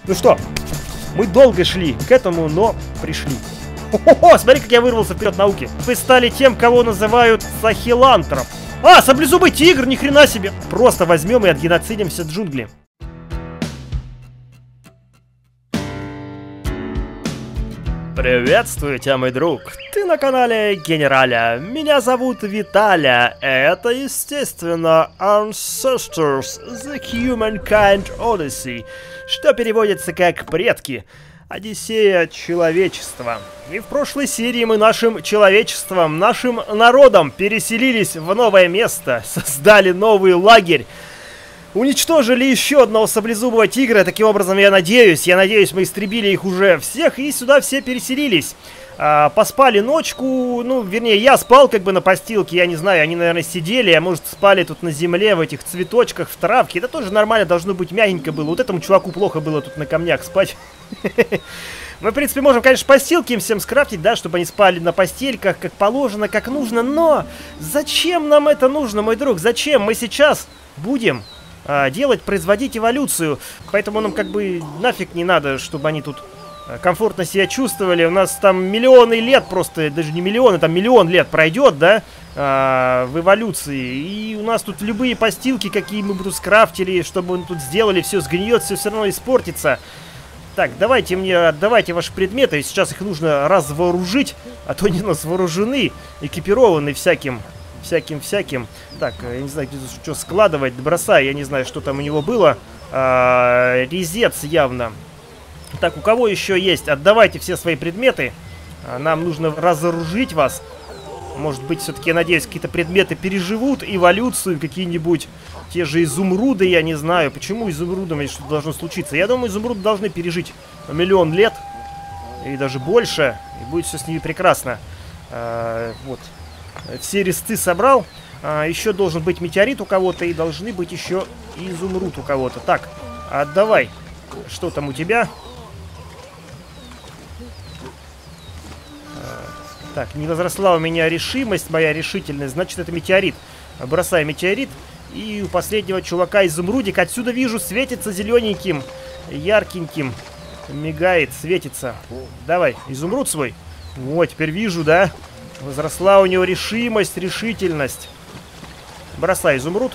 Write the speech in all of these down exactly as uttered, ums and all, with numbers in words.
Ну что, мы долго шли к этому, но пришли. О-хо-хо, смотри, как я вырвался вперед науки. Вы стали тем, кого называют сахилантроп. А, саблезубый тигр, ни хрена себе. Просто возьмем и отгеноцидим все джунгли. Приветствую тебя, мой друг. Ты на канале Генераля. Меня зовут Виталя. Это, естественно, Ancestors The Humankind Odyssey, что переводится как «Предки». Одиссея человечества. И в прошлой серии мы нашим человечеством, нашим народом переселились в новое место, создали новый лагерь, уничтожили еще одного саблезубого тигра. Таким образом, я надеюсь, я надеюсь, мы истребили их уже всех, и сюда все переселились. А, поспали ночку, ну, вернее, я спал как бы на постилке, я не знаю, они, наверное, сидели, а может, спали тут на земле, в этих цветочках, в травке. Это тоже нормально, должно быть мягенько было. Вот этому чуваку плохо было тут на камнях спать. Мы, в принципе, можем, конечно, постилки им всем скрафтить, да, чтобы они спали на постельках, как положено, как нужно, но зачем нам это нужно, мой друг? Зачем? Мы сейчас будем а, делать, производить эволюцию, поэтому нам как бы нафиг не надо, чтобы они тут комфортно себя чувствовали. У нас там миллионы лет, просто даже не миллионы, там миллион лет пройдет, да, а, в эволюции. И у нас тут любые постилки, какие мы бы тут скрафтили, чтобы мы тут сделали, все сгниет, все все равно испортится. Так, давайте мне, отдавайте ваши предметы, сейчас их нужно развооружить, а то они у нас вооружены, экипированы всяким, всяким-всяким. Так, я не знаю, где тут что складывать, бросай, я не знаю, что там у него было. А, резец явно. Так, у кого еще есть? Отдавайте все свои предметы. Нам нужно разоружить вас. Может быть, все-таки, я надеюсь, какие-то предметы переживут эволюцию, какие-нибудь те же изумруды, я не знаю. Почему изумрудами что-то должно случиться? Я думаю, изумруды должны пережить миллион лет. И даже больше. И будет все с ними прекрасно. А, вот. Все ресты собрал. А, еще должен быть метеорит у кого-то. И должны быть еще изумруд у кого-то. Так, отдавай. Что там у тебя? Так, не возросла у меня решимость, моя решительность, значит, это метеорит. Бросай метеорит. И у последнего чувака изумрудик. Отсюда вижу, светится зелененьким, яркеньким. Мигает, светится. Давай, изумруд свой. Вот, теперь вижу, да? Возросла у него решимость, решительность. Бросай изумруд.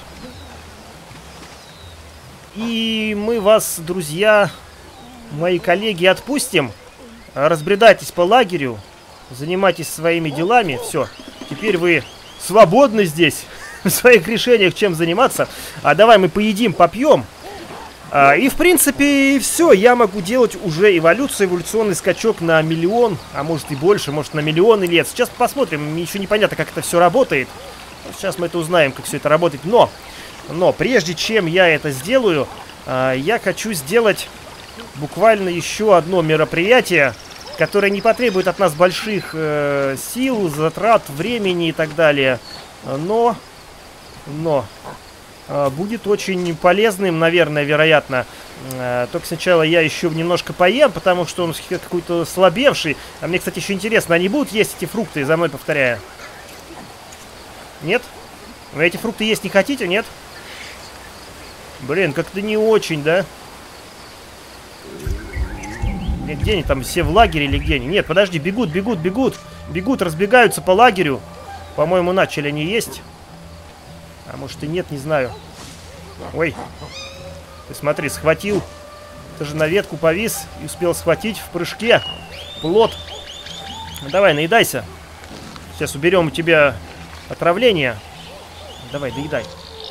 И мы вас, друзья, мои коллеги, отпустим. Разбредайтесь по лагерю. Занимайтесь своими делами. Все. Теперь вы свободны здесь. В своих решениях, чем заниматься. А давай мы поедим, попьем. А, и в принципе все. Я могу делать уже эволюцию, эволюционный скачок на миллион. А может и больше, может на миллионы лет. Сейчас посмотрим. Еще непонятно, как это все работает. Сейчас мы это узнаем, как все это работает. Но, но прежде чем я это сделаю, а, я хочу сделать буквально еще одно мероприятие, которое не потребует от нас больших э, сил, затрат, времени и так далее. Но, но э, будет очень полезным, наверное, вероятно. Э, только сначала я еще немножко поем, потому что он какой-то слабевший. А мне, кстати, еще интересно, они будут есть эти фрукты, за мной повторяя? Нет? Вы эти фрукты есть не хотите, нет? Блин, как-то не очень, да? Где они там, все в лагере или где они? Нет, подожди, бегут, бегут, бегут. Бегут, разбегаются по лагерю. По-моему, начали они есть. А может и нет, не знаю. Ой. Ты смотри, схватил. Ты же на ветку повис и успел схватить в прыжке. Плод. Давай, наедайся. Сейчас уберем у тебя отравление. Давай, доедай.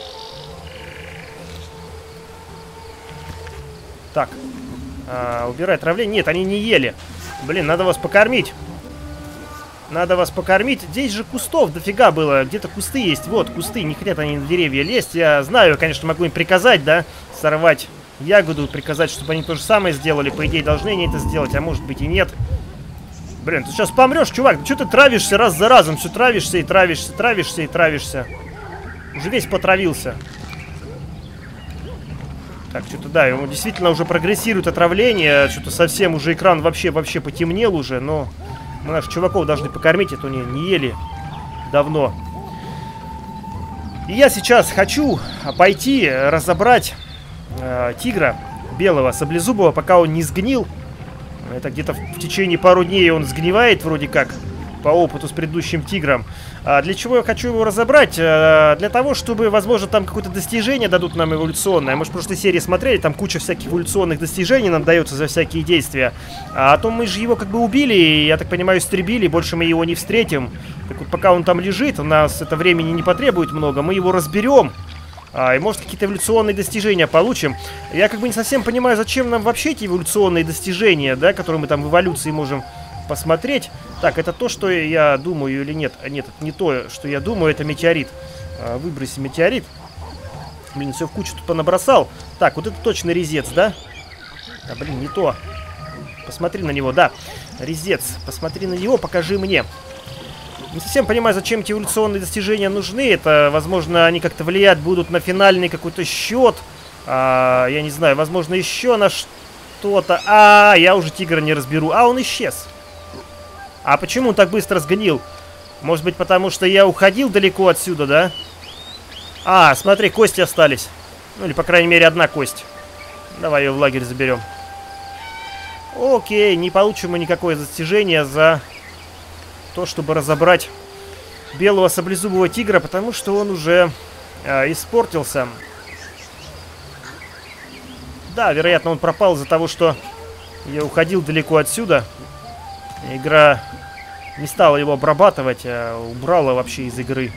Так. А, убирай отравление. Нет, они не ели. Блин, надо вас покормить. Надо вас покормить. Здесь же кустов дофига было. Где-то кусты есть. Вот, кусты. Не хотят они на деревья лезть. Я знаю, конечно, могу им приказать, да? Сорвать ягоду. Приказать, чтобы они то же самое сделали. По идее, должны они это сделать. А может быть и нет. Блин, ты сейчас помрешь, чувак. Что ты травишься раз за разом? Все травишься и травишься, травишься и травишься. Уже весь потравился. Так, что-то, да, ему действительно уже прогрессирует отравление. Что-то совсем уже экран вообще-вообще потемнел уже. Но мы наших чуваков должны покормить, а то не, не ели давно. И я сейчас хочу пойти разобрать э, тигра. белого саблезубого, пока он не сгнил. Это где-то в течение пару дней он сгнивает вроде как, по опыту с предыдущим тигром. А для чего я хочу его разобрать? А, для того, чтобы, возможно, там какое-то достижение дадут нам эволюционное. Мы же в прошлой серии смотрели, там куча всяких эволюционных достижений нам дается за всякие действия. А, а то мы же его как бы убили, и, я так понимаю, истребили, больше мы его не встретим. Так вот, пока он там лежит, у нас это времени не потребует много, мы его разберем. А, и может какие-то эволюционные достижения получим. Я как бы не совсем понимаю, зачем нам вообще эти эволюционные достижения, да, которые мы там в эволюции можем посмотреть. Так, это то, что я думаю или нет? Нет, это не то, что я думаю, это метеорит. А, выброси метеорит. Блин, все в кучу тут понабросал. Так, вот это точно резец, да? А, блин, не то. Посмотри на него, да. Резец, посмотри на него, покажи мне. Не совсем понимаю, зачем эти эволюционные достижения нужны. Это, возможно, они как-то влиять будут на финальный какой-то счет. А, я не знаю, возможно, еще на что-то. А, я уже тигра не разберу. А, он исчез. А почему он так быстро сгнил? Может быть, потому что я уходил далеко отсюда, да? А, смотри, кости остались. Ну, или, по крайней мере, одна кость. Давай ее в лагерь заберем. Окей, не получим мы никакое достижение за то, чтобы разобрать белого саблезубого тигра, потому что он уже э, испортился. Да, вероятно, он пропал из-за того, что я уходил далеко отсюда. Игра не стала его обрабатывать, а убрала вообще из игры.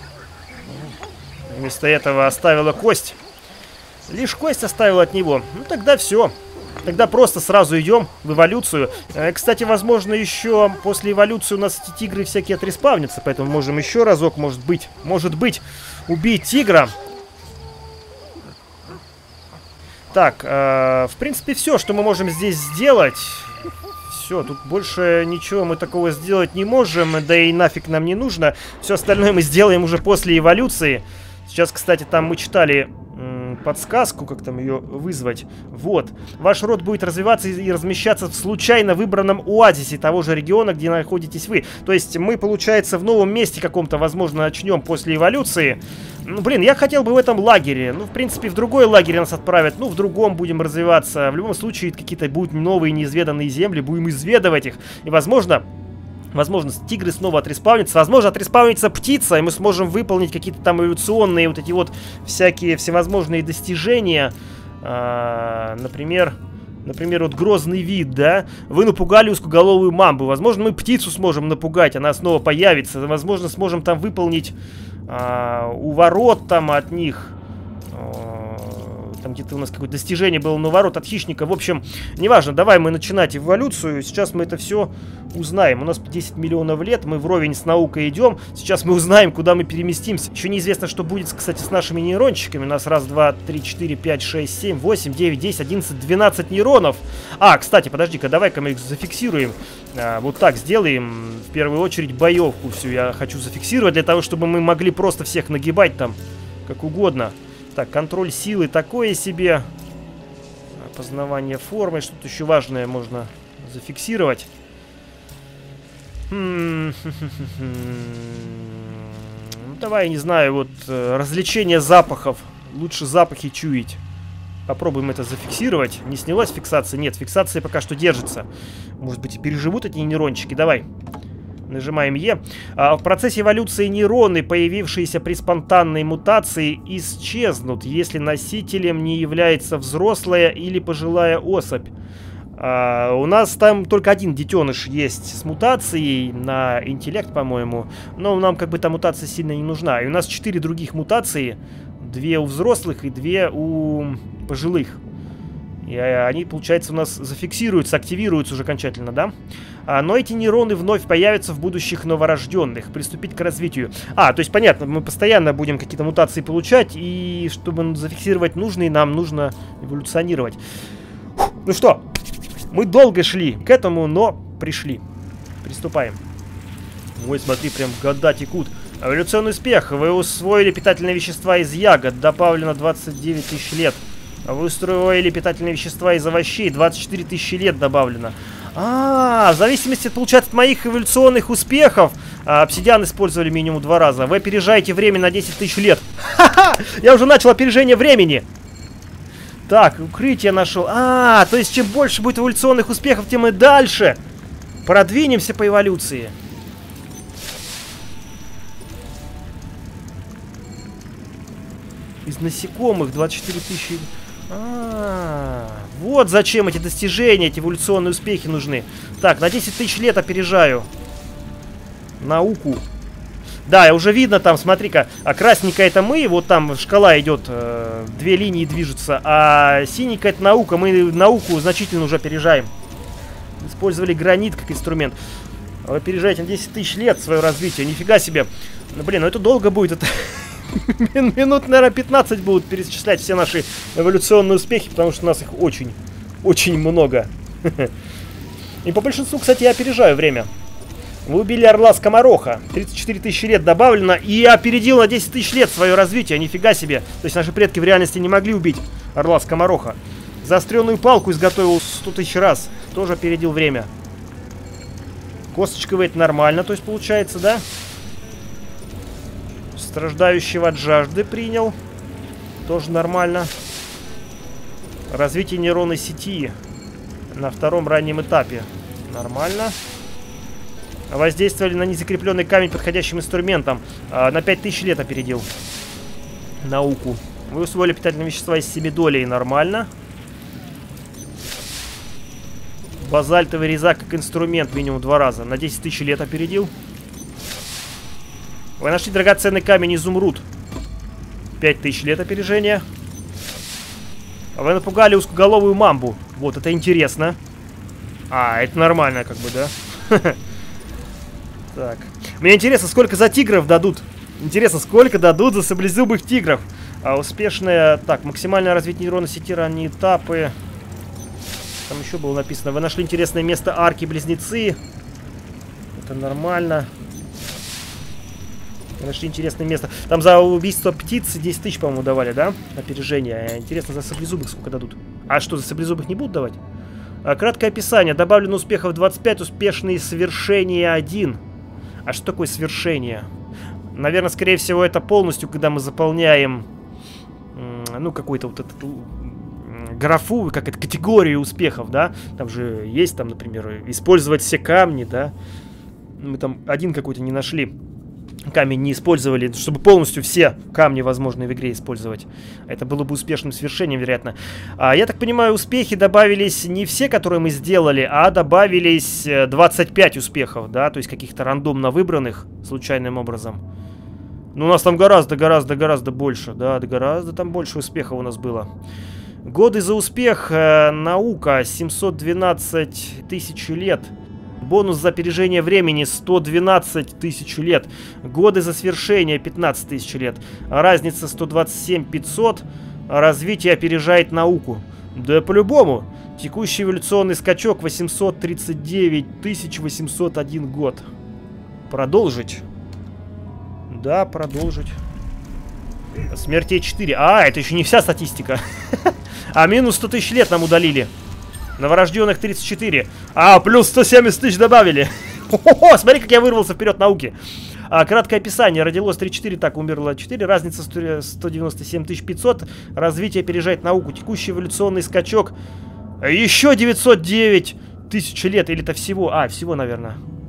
Вместо этого оставила кость. Лишь кость оставила от него. Ну, тогда все. Тогда просто сразу идем в эволюцию. Э, кстати, возможно, еще после эволюции у нас эти тигры всякие отреспавнятся. Поэтому можем еще разок, может быть, может быть, убить тигра. Так, э, в принципе, все, что мы можем здесь сделать. Все, тут больше ничего мы такого сделать не можем. Да и нафиг нам не нужно. Все остальное мы сделаем уже после эволюции. Сейчас, кстати, там мы читали подсказку, как там ее вызвать. Вот. Ваш род будет развиваться и размещаться в случайно выбранном оазисе того же региона, где находитесь вы. То есть мы, получается, в новом месте каком-то, возможно, начнем после эволюции. Ну, блин, я хотел бы в этом лагере. Ну, в принципе, в другой лагерь нас отправят. Ну, в другом будем развиваться. В любом случае, какие-то будут новые неизведанные земли. Будем изведывать их. И, возможно... Возможно, тигры снова отреспаунятся. Возможно, отреспаунится птица, и мы сможем выполнить какие-то там эволюционные вот эти вот всякие всевозможные достижения. А, например, например, вот грозный вид, да? Вы напугали узкоголовую мамбу. Возможно, мы птицу сможем напугать, она снова появится. Возможно, сможем там выполнить а, уворот там от них. Там где-то у нас какое-то достижение было на ворот от хищника. В общем, неважно, давай мы начинать эволюцию. Сейчас мы это все узнаем. У нас десять миллионов лет, мы вровень с наукой идем. Сейчас мы узнаем, куда мы переместимся. Еще неизвестно, что будет, кстати, с нашими нейрончиками. У нас раз, два, три, четыре, пять, шесть, семь, восемь, девять, десять, одиннадцать, двенадцать нейронов. А, кстати, подожди-ка, давай-ка мы их зафиксируем. А, вот так сделаем. В первую очередь боевку всю я хочу зафиксировать, для того, чтобы мы могли просто всех нагибать там, как угодно. Так, контроль силы такое себе. Познавание формы. Что-то еще важное можно зафиксировать. Ну, давай, не знаю, вот развлечение запахов. Лучше запахи чуять. Попробуем это зафиксировать. Не снялась фиксация? Нет, фиксация пока что держится. Может быть, и переживут эти нейрончики. Давай. Нажимаем Е. А, в процессе эволюции нейроны, появившиеся при спонтанной мутации, исчезнут, если носителем не является взрослая или пожилая особь. А, у нас там только один детеныш есть с мутацией на интеллект, по-моему. Но нам как бы та мутация сильно не нужна. И у нас четыре других мутации. Две у взрослых и две у пожилых. И они, получается, у нас зафиксируются, активируются уже окончательно, да? А, но эти нейроны вновь появятся в будущих новорожденных. Приступить к развитию. А, то есть, понятно, мы постоянно будем какие-то мутации получать. И чтобы зафиксировать нужные, нам нужно эволюционировать. Ну что, мы долго шли к этому, но пришли. Приступаем. Ой, смотри, прям года текут. Эволюционный успех. Вы усвоили питательные вещества из ягод. Добавлено двадцать девять тысяч лет. Вы устроили питательные вещества из овощей. двадцать четыре тысячи лет добавлено. А, в зависимости, получается, от моих эволюционных успехов. А, обсидиан использовали минимум два раза. Вы опережаете время на десять тысяч лет. Ха-ха! Я уже начал опережение времени. Так, укрытие нашел. А, то есть чем больше будет эволюционных успехов, тем и дальше продвинемся по эволюции. Из насекомых двадцать четыре тысячи. А, вот зачем эти достижения, эти эволюционные успехи нужны. Так, на десять тысяч лет опережаю науку. Да, уже видно там, смотри-ка, а красненькая это мы, вот там шкала идет, э, две линии движутся, а синенькая это наука, мы науку значительно уже опережаем. Использовали гранит как инструмент. Вы опережаете на десять тысяч лет свое развитие, нифига себе. Ну, блин, ну это долго будет, это минут, наверное, пятнадцать будут перечислять все наши эволюционные успехи, потому что у нас их очень, очень много. И по большинству, кстати, я опережаю время. Вы убили орла скомороха. тридцать четыре тысячи лет добавлено. И опередил на десять тысяч лет свое развитие. Нифига себе. То есть наши предки в реальности не могли убить орла скомороха. Заостренную палку изготовил сто тысяч раз. Тоже опередил время. Косточковый это нормально. То есть получается, да? Страждающего от жажды принял. Тоже нормально. Развитие нейронной сети. На втором раннем этапе. Нормально. Воздействовали на незакрепленный камень подходящим инструментом. А, на пять тысяч лет опередил науку. Вы усвоили питательные вещества из семидолей. Нормально. Базальтовый резак как инструмент минимум два раза. На десять тысяч лет опередил. Вы нашли драгоценный камень изумруд. пять тысяч лет опережения. Вы напугали узкоголовую мамбу. Вот, это интересно. А, это нормально как бы, да? Так. Мне интересно, сколько за тигров дадут. Интересно, сколько дадут за саблезубых тигров. А успешная... Так, максимальное развитие нейронной сети, ранние этапы. Там еще было написано. Вы нашли интересное место арки-близнецы. Это нормально. Вы нашли интересное место. Там за убийство птицы десять тысяч, по-моему, давали, да? Опережение. Интересно, за саблезубых сколько дадут. А что, за саблезубых не будут давать? А, краткое описание. Добавлено успехов двадцать пять, успешные свершения один. А что такое свершение? Наверное, скорее всего, это полностью, когда мы заполняем, ну, какую-то вот эту графу, как это, категорию успехов, да? Там же есть, там, например, использовать все камни, да? Мы там один какой-то не нашли. Камень не использовали, чтобы полностью все камни возможные в игре использовать. Это было бы успешным свершением, вероятно. А, я так понимаю, успехи добавились не все, которые мы сделали, а добавились двадцать пять успехов, да, то есть каких-то рандомно выбранных случайным образом. Ну, у нас там гораздо, гораздо, гораздо больше, да, гораздо там больше успехов у нас было. Годы за успех, э, наука, семьсот двенадцать тысяч лет. Бонус за опережение времени сто двенадцать тысяч лет. Годы за свершение пятнадцать тысяч лет. Разница сто двадцать семь тысяч пятьсот. Развитие опережает науку. Да по-любому. Текущий эволюционный скачок восемьсот тридцать девять тысяч восемьсот один год. Продолжить. Да, продолжить. Смертей четыре. А, это еще не вся статистика. А минус сто тысяч лет нам удалили. Новорожденных тридцать четыре. А, плюс сто семьдесят тысяч добавили. О, смотри, как я вырвался вперед науки. А, краткое описание. Родилось тридцать четыре, так, умерло четыре. Разница сто девяносто семь тысяч пятьсот. Развитие опережает науку. Текущий эволюционный скачок. Еще девятьсот девять тысяч лет. Или это всего? А, всего, наверное.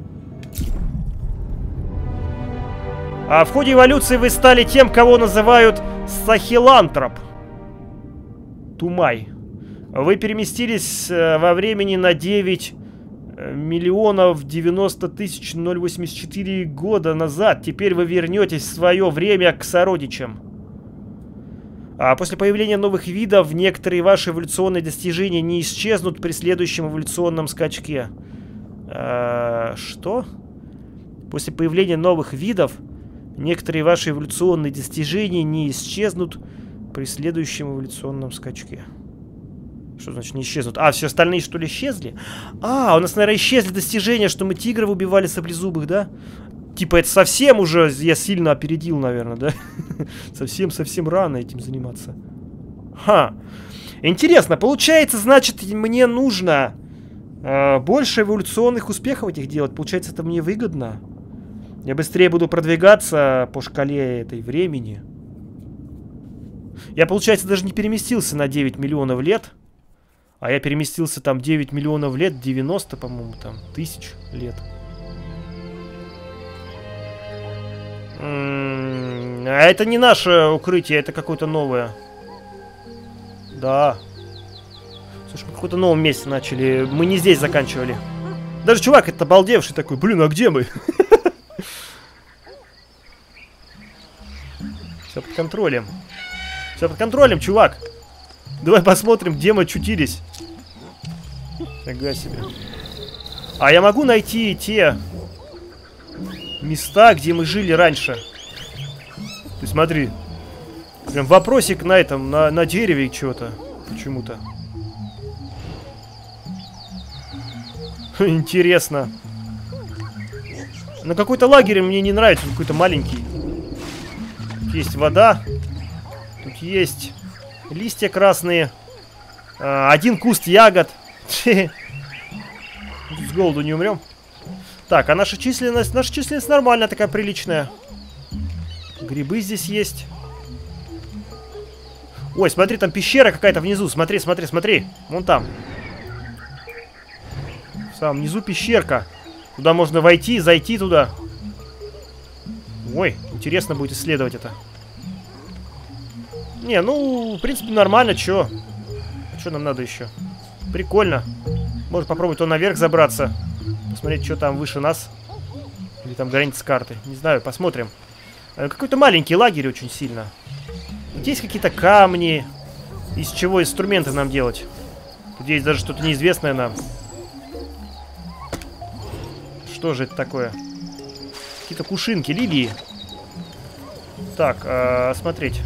А в ходе эволюции вы стали тем, кого называют сахилантроп. Тумай. Вы переместились э, во времени на девять миллионов девяносто тысяч восемьдесят четыре года назад. Теперь вы вернетесь в свое время к сородичам. А после появления новых видов некоторые ваши эволюционные достижения не исчезнут при следующем эволюционном скачке. А, что? После появления новых видов некоторые ваши эволюционные достижения не исчезнут при следующем эволюционном скачке. Что значит не исчезнут? А, все остальные, что ли, исчезли? А, у нас, наверное, исчезли достижения, что мы тигров убивали саблезубых, да? Типа, это совсем уже я сильно опередил, наверное, да? Совсем-совсем рано этим заниматься. Ха. Интересно, получается, значит, мне нужно э, больше эволюционных успехов этих делать. Получается, это мне выгодно. Я быстрее буду продвигаться по шкале этой времени. Я, получается, даже не переместился на девять миллионов лет. А я переместился там девять миллионов лет, девяносто, по-моему, там, тысяч лет. М-м, а это не наше укрытие, это какое-то новое. Да. Слушай, мы в каком-то новом месте начали. Мы не здесь заканчивали. Даже чувак это обалдевший такой, блин, а где мы? Все под контролем. Все под контролем, чувак. Давай посмотрим, где мы очутились. Фига себе. А я могу найти те места, где мы жили раньше? Ты смотри. Прям вопросик на этом, на, на дереве чего-то. Почему-то. Интересно. Но какой-то лагерь мне не нравится, какой-то маленький. Тут есть вода. Тут есть листья красные. А, один куст ягод. С голоду не умрем. Так, а наша численность... Наша численность нормальная, такая приличная. Грибы здесь есть. Ой, смотри, там пещера какая-то внизу. Смотри, смотри, смотри. Вон там. В самом низу пещерка. Туда можно войти, зайти туда. Ой, интересно будет исследовать это. Не, ну, в принципе, нормально, чё? Что нам надо еще? Прикольно. Можно попробовать то наверх забраться. Посмотреть, что там выше нас. Или там граница карты. Не знаю, посмотрим. Какой-то маленький лагерь очень сильно. Здесь какие-то камни. Из чего инструменты нам делать? Тут есть даже что-то неизвестное нам. Что же это такое? Какие-то кувшинки, лилии. Так, э, смотреть.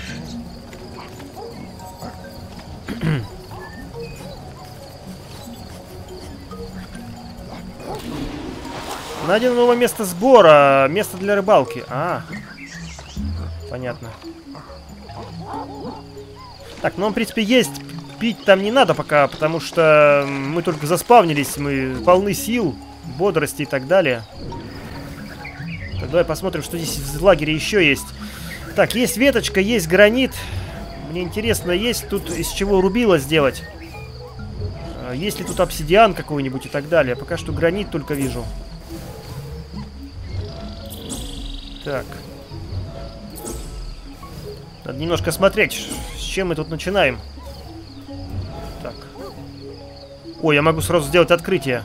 Найдено новое место сбора. Место для рыбалки. А, понятно. Так, ну, в принципе, есть. Пить там не надо пока, потому что мы только заспавнились. Мы полны сил, бодрости и так далее. Так, давай посмотрим, что здесь в лагере еще есть. Так, есть веточка, есть гранит. Мне интересно, есть тут из чего рубило сделать. Есть ли тут обсидиан какой-нибудь и так далее. Пока что гранит только вижу. Так. Надо немножко смотреть, с чем мы тут начинаем. Так. Ой, я могу сразу сделать открытие.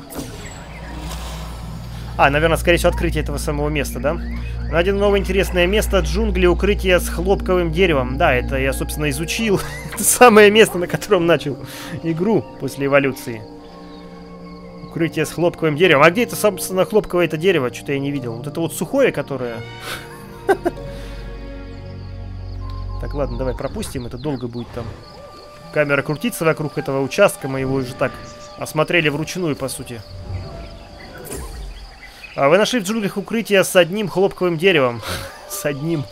А, наверное, скорее всего, открытие этого самого места, да? Найдено новое интересное место. Джунгли, укрытие с хлопковым деревом. Да, это я, собственно, изучил. Это самое место, на котором начал игру после эволюции. Укрытие с хлопковым деревом. А где это, собственно, хлопковое это дерево? Что-то я не видел. Вот это вот сухое, которое... Так, ладно, давай пропустим. Это долго будет там. Камера крутится вокруг этого участка. Мы его уже так осмотрели вручную, по сути. А вы нашли в джунглях укрытие с одним хлопковым деревом. С одним.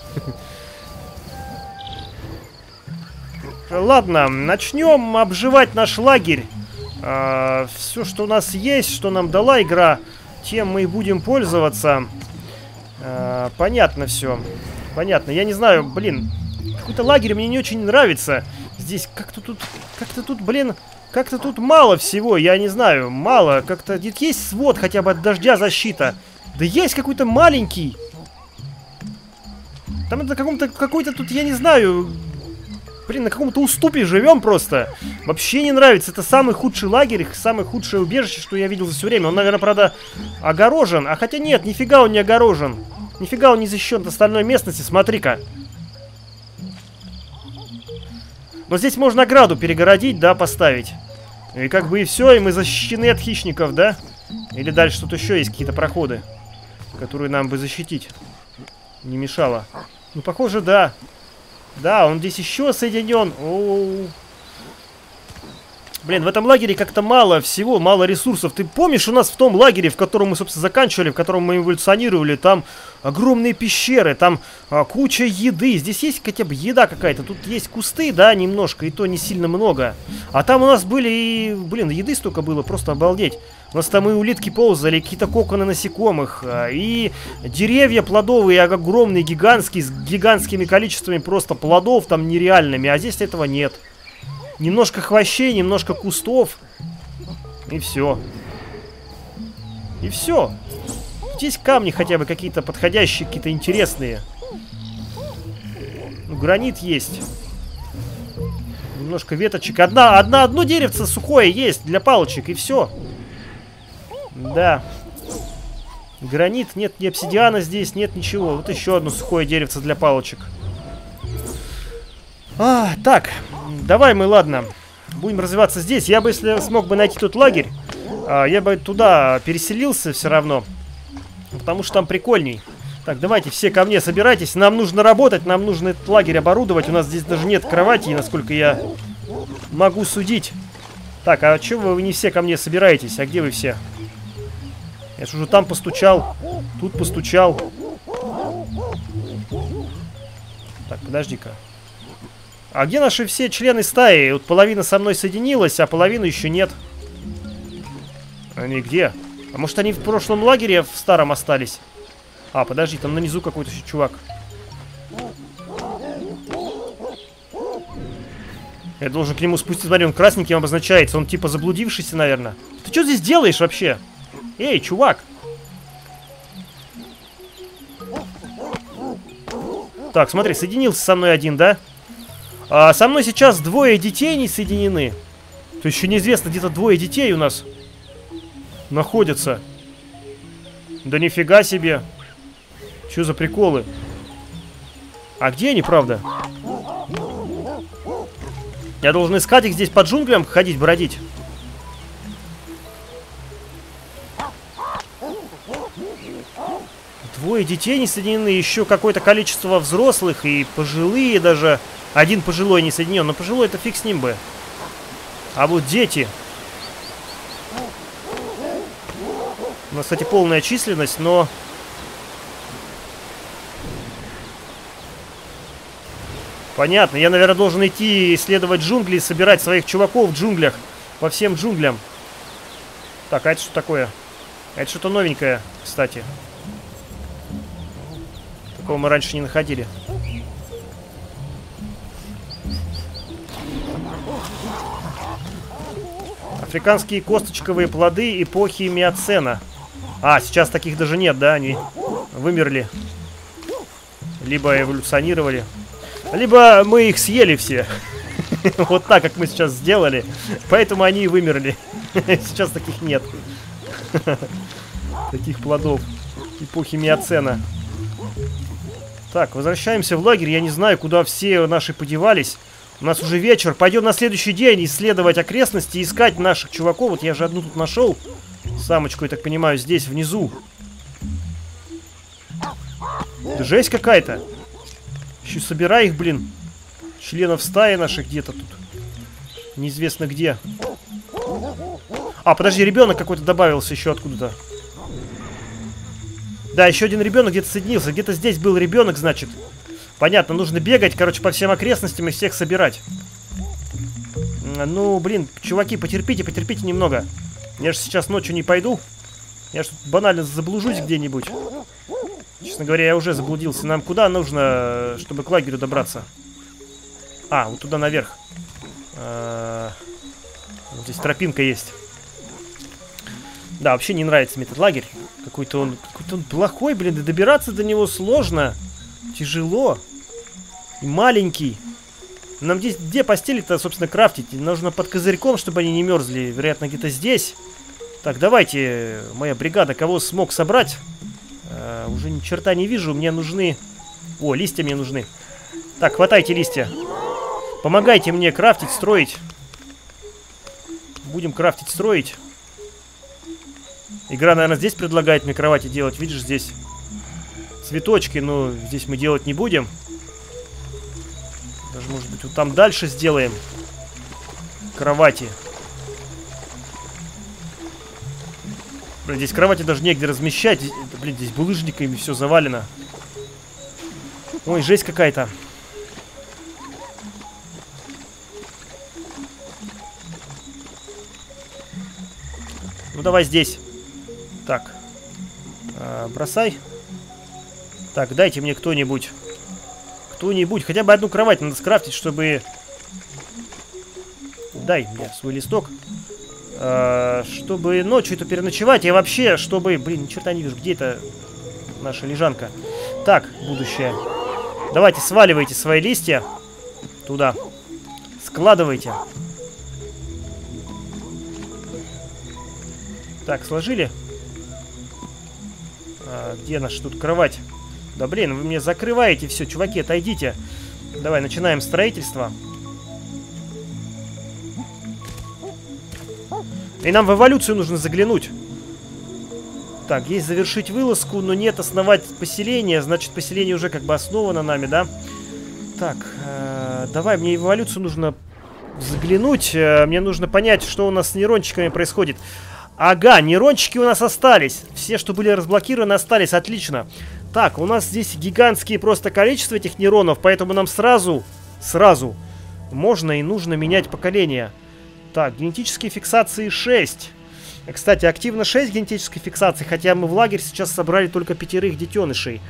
Ладно, начнем обживать наш лагерь. А, все, что у нас есть, что нам дала игра, тем мы и будем пользоваться. А, понятно все. Понятно. Я не знаю, блин. Какой-то лагерь мне не очень нравится. Здесь как-то тут... Как-то тут, блин... Как-то тут мало всего, я не знаю, мало. Как-то есть свод хотя бы от дождя защита. Да есть какой-то маленький. Там это каком-то какой-то тут, я не знаю. Блин, на каком-то уступе живем просто. Вообще не нравится. Это самый худший лагерь, самое худшее убежище, что я видел за все время. Он, наверное, правда, огорожен. А хотя нет, нифига он не огорожен. Нифига он не защищен от остальной местности. Смотри-ка. Но здесь можно ограду перегородить, да, поставить. И как бы и все, и мы защищены от хищников, да? Или дальше тут еще есть какие-то проходы, которые нам бы защитить не мешало. Ну, похоже, да. Да, он здесь еще соединен. О-о-о. Блин, в этом лагере как-то мало всего, мало ресурсов. Ты помнишь, у нас в том лагере, в котором мы, собственно, заканчивали, в котором мы эволюционировали, там огромные пещеры, там а, куча еды. Здесь есть хотя бы еда какая-то. Тут есть кусты, да, немножко, и то не сильно много. А там у нас были и, блин, еды столько было, просто обалдеть. У нас там и улитки ползали, какие-то коконы насекомых, а, и деревья плодовые, огромные, гигантские, с гигантскими количествами просто плодов там нереальными. А здесь этого нет. Немножко хвощей, немножко кустов. И все. И все. Здесь камни хотя бы какие-то подходящие, какие-то интересные. Ну, гранит есть. Немножко веточек. Одна, одна, одно деревце сухое есть для палочек, и все. Да. Гранит, нет ни обсидиана здесь, нет ничего. Вот еще одно сухое деревце для палочек. А, так, давай мы, ладно, будем развиваться здесь. Я бы, если смог бы найти тот лагерь, а, я бы туда переселился все равно. Потому что там прикольней. Так, давайте все ко мне собирайтесь. Нам нужно работать, нам нужно этот лагерь оборудовать. У нас здесь даже нет кровати, насколько я могу судить. Так, а чего вы не все ко мне собираетесь? А где вы все? Я же уже там постучал, тут постучал. Так, подожди-ка. А где наши все члены стаи? Вот половина со мной соединилась, а половина еще нет. Они где? А может, они в прошлом лагере в старом остались? А, подожди, там внизу какой-то чувак. Я должен к нему спуститься. Смотри, он красненьким обозначается. Он типа заблудившийся, наверное. Ты что здесь делаешь вообще? Эй, чувак! Так, смотри, соединился со мной один, да? А со мной сейчас двое детей не соединены. То есть еще неизвестно, где-то двое детей у нас находятся. Да нифига себе. Что за приколы? А где они, правда? Я должен искать их здесь по джунглям, ходить, бродить. Двое детей не соединены, еще какое-то количество взрослых и пожилые даже. Один пожилой не соединен, но пожилой это фиг с ним бы. А вот дети. У нас, кстати, полная численность, но... Понятно, я, наверное, должен идти исследовать джунгли и собирать своих чуваков в джунглях. По всем джунглям. Так, а это что такое? А это что-то новенькое, кстати. Такого мы раньше не находили. Африканские косточковые плоды эпохи миоцена. А, сейчас таких даже нет, да? Они вымерли. Либо эволюционировали. Либо мы их съели все. Вот так, как мы сейчас сделали. Поэтому они и вымерли. Сейчас таких нет. Таких плодов эпохи миоцена. Так, возвращаемся в лагерь. Я не знаю, куда все наши подевались. У нас уже вечер. Пойдем на следующий день исследовать окрестности, искать наших чуваков. Вот я же одну тут нашел. Самочку, я так понимаю, здесь, внизу. Да жесть какая-то. Еще собирай их, блин. Членов стаи наших где-то тут. Неизвестно где. А, подожди, ребенок какой-то добавился еще откуда-то. Да, еще один ребенок где-то соединился. Где-то здесь был ребенок, значит. Понятно, нужно бегать, короче, по всем окрестностям и всех собирать. Ну, блин, чуваки, потерпите, потерпите немного. Я же сейчас ночью не пойду. Я же тут банально заблужусь где-нибудь. Честно говоря, я уже заблудился. Нам куда нужно, чтобы к лагерю добраться? А, вот туда наверх. А, вот здесь тропинка есть. Да, вообще не нравится мне этот лагерь. Какой-то он, какой-то он плохой, блин, и добираться до него сложно. Тяжело. И маленький. Нам здесь, где постели-то, собственно, крафтить? Нужно под козырьком, чтобы они не мерзли. Вероятно, где-то здесь. Так, давайте, моя бригада, кого смог собрать. А, уже ни черта не вижу. Мне нужны... О, листья мне нужны. Так, хватайте листья. Помогайте мне крафтить, строить. Будем крафтить, строить. Игра, наверное, здесь предлагает мне кровати делать. Видишь, здесь цветочки, но здесь мы делать не будем. Даже, может быть, вот там дальше сделаем кровати. Здесь кровати даже негде размещать. Блин, здесь булыжниками все завалено. Ой, жесть какая-то. Ну, давай здесь. Так. А, бросай. Так, дайте мне кто-нибудь. Кто-нибудь. Хотя бы одну кровать надо скрафтить, чтобы... Дай мне свой листок. А, чтобы ночью это переночевать. И вообще, чтобы... Блин, ни черта не вижу. Где это наша лежанка? Так, будущее. Давайте, сваливайте свои листья. Туда. Складывайте. Так, сложили. А, где наша тут кровать? Да блин, вы мне закрываете все, чуваки, отойдите. Давай, начинаем строительство. И нам в эволюцию нужно заглянуть. Так, есть завершить вылазку, но нет основать поселение. Значит, поселение уже как бы основано нами, да? Так, э, давай, мне в эволюцию нужно заглянуть. Э, мне нужно понять, что у нас с нейрончиками происходит. Ага, нейрончики у нас остались. Все, что были разблокированы, остались. Отлично. Так, у нас здесь гигантские просто количество этих нейронов, поэтому нам сразу, сразу можно и нужно менять поколение. Так, генетические фиксации шесть. Кстати, активно шесть генетической фиксации, хотя мы в лагерь сейчас собрали только пятерых детенышей.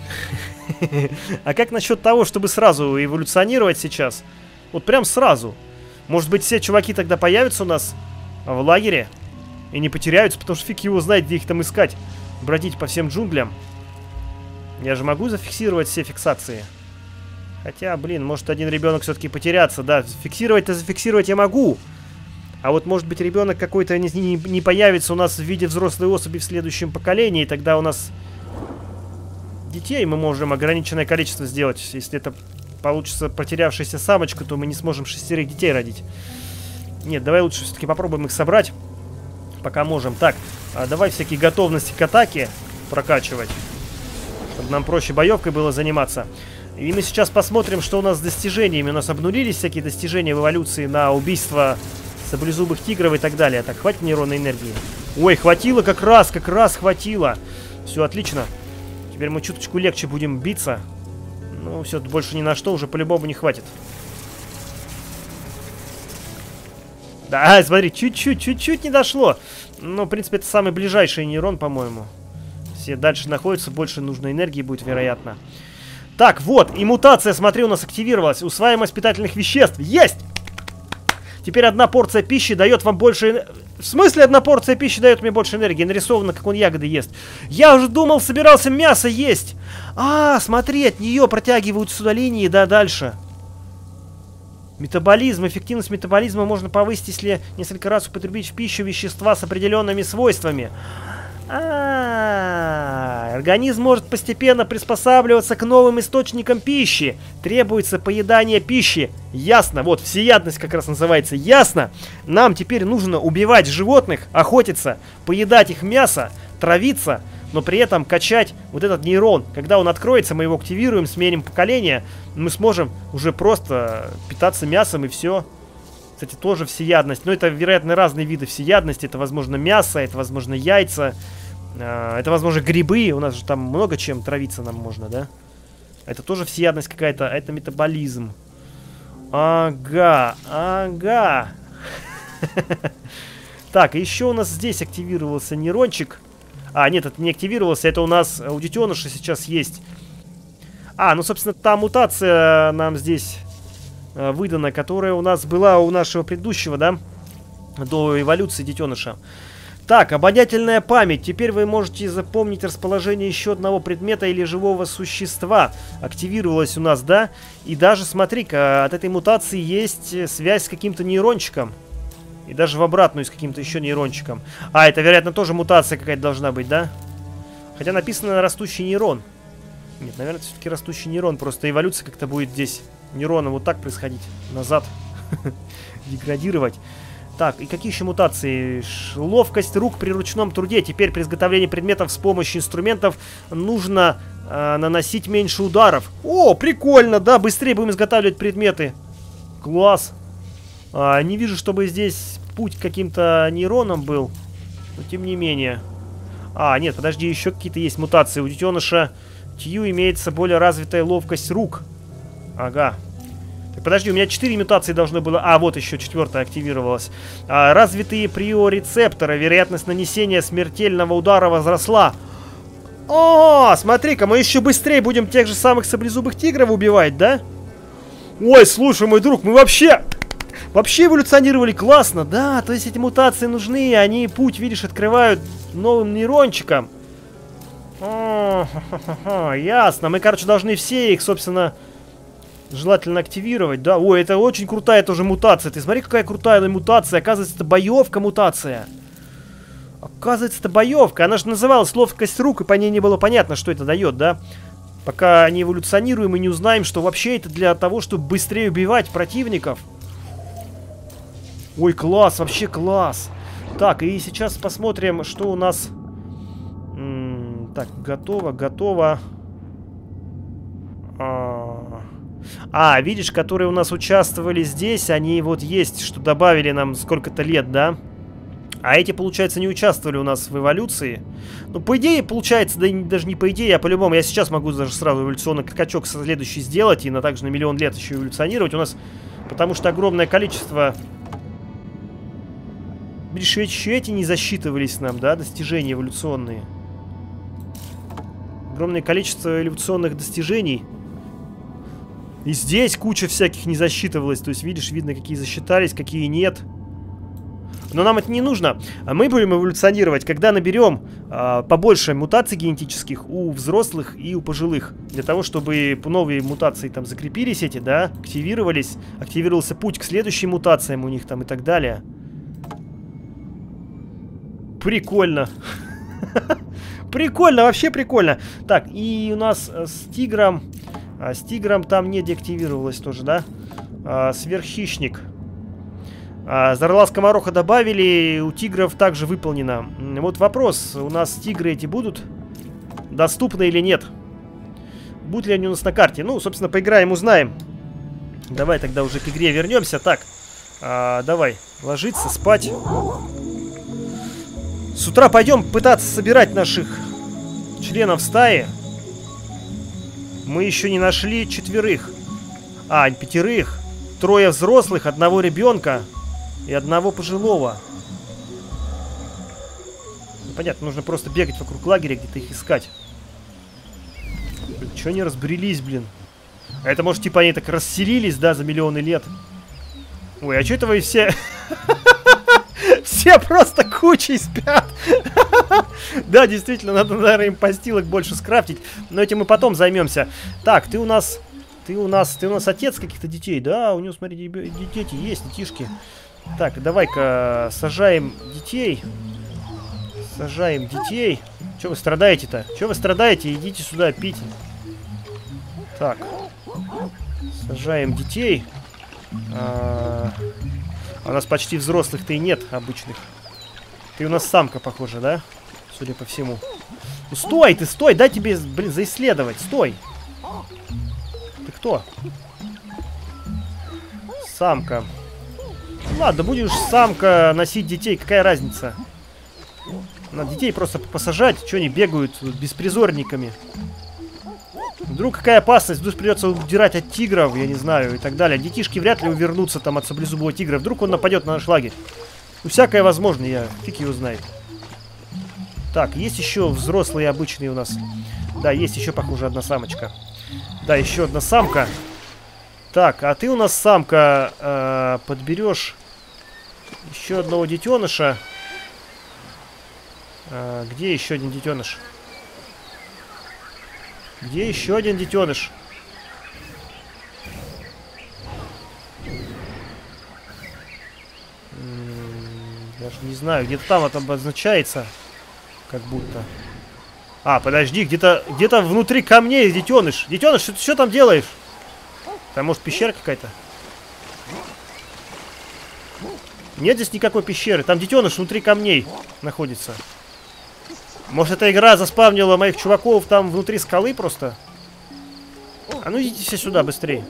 А как насчет того, чтобы сразу эволюционировать сейчас? Вот прям сразу. Может быть, все чуваки тогда появятся у нас в лагере и не потеряются, потому что фиг его знает, где их там искать. Бродить по всем джунглям. Я же могу зафиксировать все фиксации. Хотя, блин, может один ребенок все-таки потеряться. Да, фиксировать-то зафиксировать я могу. А вот, может быть, ребенок какой-то не, не, не появится у нас в виде взрослой особи в следующем поколении. И тогда у нас детей мы можем ограниченное количество сделать. Если это получится потерявшаяся самочка, то мы не сможем шестерых детей родить. Нет, давай лучше все-таки попробуем их собрать. Пока можем. Так, а давай всякие готовности к атаке прокачивать. Чтобы нам проще боевкой было заниматься. И мы сейчас посмотрим, что у нас с достижениями. У нас обнулились всякие достижения в эволюции на убийство саблезубых тигров и так далее. Так, хватит нейронной энергии. Ой, хватило как раз, как раз хватило. Все, отлично. Теперь мы чуточку легче будем биться. Ну, все, больше ни на что уже по-любому не хватит. Да, смотри, чуть-чуть, чуть-чуть не дошло. Ну, в принципе, это самый ближайший нейрон, по-моему. Все дальше находятся, больше нужной энергии будет, вероятно. Так, вот, и мутация, смотри, у нас активировалась. Усваиваемость питательных веществ. Есть! Теперь одна порция пищи дает вам больше... В смысле одна порция пищи дает мне больше энергии? Нарисовано, как он ягоды ест. Я уже думал, собирался мясо есть. А, смотри, от нее протягивают сюда линии, да, дальше. Метаболизм. Эффективность метаболизма можно повысить, если несколько раз употребить в пищу вещества с определенными свойствами. А-а-а, организм может постепенно приспосабливаться к новым источникам пищи. Требуется поедание пищи. Ясно, вот всеядность как раз называется. Ясно. Нам теперь нужно убивать животных, охотиться, поедать их мясо, травиться, но при этом качать вот этот нейрон. Когда он откроется, мы его активируем, сменим поколение, мы сможем уже просто питаться мясом и все. Кстати, тоже всеядность. Но это, вероятно, разные виды всеядности. Это, возможно, мясо, это, возможно, яйца. Это, возможно, грибы. У нас же там много чем травиться нам можно, да? Это тоже всеядность какая-то. Это метаболизм. Ага, ага. Так, еще у нас здесь активировался нейрончик. А, нет, это не активировался. Это у нас у детеныша сейчас есть. А, ну, собственно, та мутация нам здесь выдана, которая у нас была у нашего предыдущего, да? До эволюции детеныша. Так, обонятельная память. Теперь вы можете запомнить расположение еще одного предмета или живого существа. Активировалась у нас, да? И даже, смотри-ка, от этой мутации есть связь с каким-то нейрончиком. И даже в обратную с каким-то еще нейрончиком. А, это, вероятно, тоже мутация какая-то должна быть, да? Хотя написано растущий нейрон. Нет, наверное, все-таки растущий нейрон. Просто эволюция как-то будет здесь нейроны вот так происходить. Назад. Деградировать. Так, и какие еще мутации? Ловкость рук при ручном труде. Теперь при изготовлении предметов с помощью инструментов нужно э, наносить меньше ударов. О, прикольно, да, быстрее будем изготавливать предметы. Класс. А, не вижу, чтобы здесь путь к каким-то нейронам был. Но тем не менее. А, нет, подожди, еще какие-то есть мутации. У детеныша Тью имеется более развитая ловкость рук. Ага. Так, подожди, у меня четыре мутации должно было... А, вот еще четвертая активировалась. А, развитые приорецепторы. Вероятность нанесения смертельного удара возросла. О, смотри-ка, мы еще быстрее будем тех же самых саблезубых тигров убивать, да? Ой, слушай, мой друг, мы вообще... Вообще эволюционировали классно, да, то есть эти мутации нужны, они путь, видишь, открывают новым нейрончикам. О, ха-ха-ха, ясно, мы, короче, должны все их, собственно, желательно активировать, да. Ой, это очень крутая тоже мутация, ты смотри, какая крутая мутация, оказывается, это боевка мутация. Оказывается, это боевка, она же называлась ловкость рук, и по ней не было понятно, что это дает, да. Пока не эволюционируем и не узнаем, что вообще это для того, чтобы быстрее убивать противников. Ой, класс, вообще класс. Так, и сейчас посмотрим, что у нас... М-м, так, готово, готово. А, а, видишь, которые у нас участвовали здесь, они вот есть, что добавили нам сколько-то лет, да? А эти, получается, не участвовали у нас в эволюции. Ну, по идее, получается, да даже не по идее, а по-любому. Я сейчас могу даже сразу эволюционный скачок следующий сделать и на также на миллион лет еще эволюционировать. У нас, потому что огромное количество... Видишь, еще эти не засчитывались нам, да, достижения эволюционные. Огромное количество эволюционных достижений. И здесь куча всяких не засчитывалась. То есть, видишь, видно, какие засчитались, какие нет. Но нам это не нужно. Мы будем эволюционировать, когда наберем а, побольше мутаций генетических у взрослых и у пожилых. Для того, чтобы новые мутации там закрепились эти, да, активировались. Активировался путь к следующим мутациям у них там и так далее. Прикольно. Прикольно, вообще прикольно. Так, и у нас с тигром... А, с тигром там не деактивировалось тоже, да? А, сверххищник. А, Зарла скомороха добавили, у тигров также выполнено. Вот вопрос, у нас тигры эти будут доступны или нет? Будут ли они у нас на карте? Ну, собственно, поиграем, узнаем. Давай тогда уже к игре вернемся. Так, а, давай, ложиться, спать. С утра пойдем пытаться собирать наших членов стаи. Мы еще не нашли четверых. А, пятерых. Трое взрослых, одного ребенка и одного пожилого. Ну, понятно, нужно просто бегать вокруг лагеря, где-то их искать. Че они разбрелись, блин? А это, может, типа они так расселились, да, за миллионы лет? Ой, а че это вы все... Все просто кучей спят. Да, действительно, надо, наверное, им постилок больше скрафтить. Но этим мы потом займемся. Так, ты у нас... Ты у нас... Ты у нас отец каких-то детей, да? У него, смотри, дети есть, детишки. Так, давай-ка сажаем детей. Сажаем детей. Че вы страдаете-то? Че вы страдаете? Идите сюда пить. Так. Сажаем детей. А... У нас почти взрослых-то и нет обычных. Ты у нас самка, похоже, да? Судя по всему. Ну, стой, ты стой, дай тебе, блин, заисследовать. Стой. Ты кто? Самка. Ладно, будешь самка носить детей, какая разница? Надо детей просто посажать, что они бегают беспризорниками. Вдруг какая опасность, вдруг придется удирать от тигров, я не знаю, и так далее. Детишки вряд ли увернутся там от саблезубого тигра. Вдруг он нападет на наш лагерь. Ну, всякое возможно, я фиг его знает. Так, есть еще взрослые обычные у нас. Да, есть еще, похоже, одна самочка. Да, еще одна самка. Так, а ты у нас, самка, э, подберешь еще одного детеныша. Э, где еще один детеныш? Где еще один детеныш? Даже не знаю, где-то там это обозначается. Как будто. А, подожди, где-то где-то внутри камней детеныш. Детеныш, что ты что там делаешь? Там, может, пещера какая-то? Нет здесь никакой пещеры. Там детеныш внутри камней находится. Может, эта игра заспавнила моих чуваков там внутри скалы просто? А ну идите все сюда быстрее.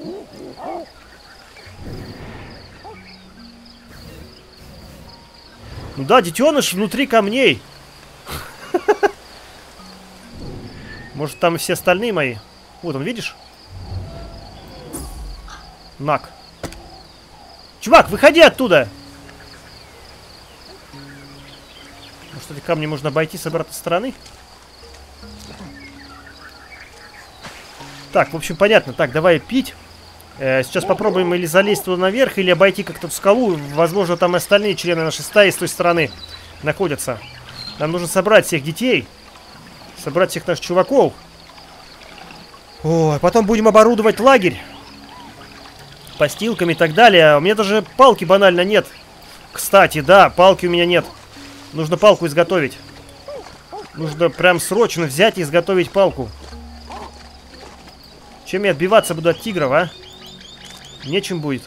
Ну да, детеныш внутри камней. Может, там и все остальные мои? Вот он, видишь? Нак. Чувак, выходи оттуда! Может, эти камни можно обойти с обратной стороны? Так, в общем, понятно. Так, давай пить. Э, сейчас попробуем или залезть туда наверх, или обойти как-то в скалу. Возможно, там и остальные члены нашей стаи с той стороны находятся. Нам нужно собрать всех детей. Собрать всех наших чуваков. О, потом будем оборудовать лагерь. Постилками и так далее. У меня даже палки банально нет. Кстати, да, палки у меня нет. Нужно палку изготовить. Нужно прям срочно взять и изготовить палку. Чем я отбиваться буду от тигров, а? Нечем будет.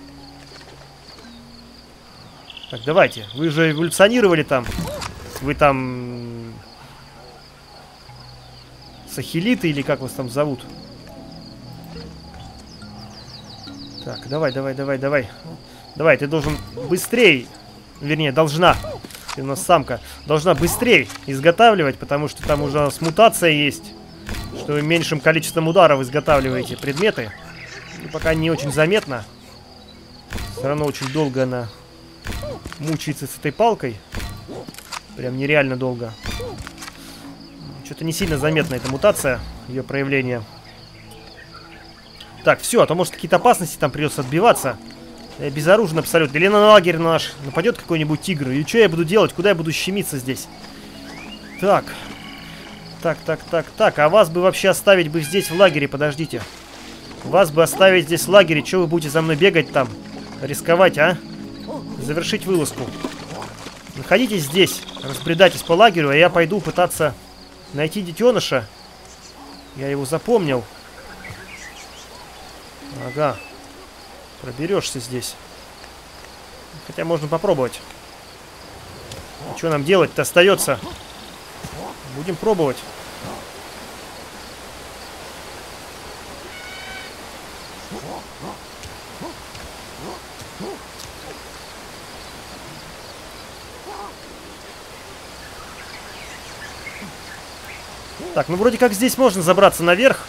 Так, давайте. Вы же эволюционировали там. Вы там... Сахилиты или как вас там зовут? Так, давай, давай, давай, давай. Давай, ты должен быстрее. Вернее, должна. Ты у нас самка. Должна быстрее изготавливать, потому что там уже у нас мутация есть. Что вы меньшим количеством ударов изготавливаете предметы. И пока не очень заметно. Все равно очень долго она мучается с этой палкой. Прям нереально долго. Что-то не сильно заметна эта мутация, ее проявление. Так, все, а то может какие-то опасности там придется отбиваться. Я безоружен абсолютно. Или на лагерь наш нападет какой-нибудь тигр. И что я буду делать? Куда я буду щемиться здесь? Так. Так, так, так, так. А вас бы вообще оставить бы здесь в лагере, подождите. Вас бы оставить здесь в лагере. Что вы будете за мной бегать там? Рисковать, а? Завершить вылазку. Находитесь здесь. Разбредайтесь по лагерю, а я пойду пытаться найти детеныша. Я его запомнил. Ага. Проберешься здесь. Хотя можно попробовать. А что нам делать-то остается? Будем пробовать. Так, ну вроде как здесь можно забраться наверх.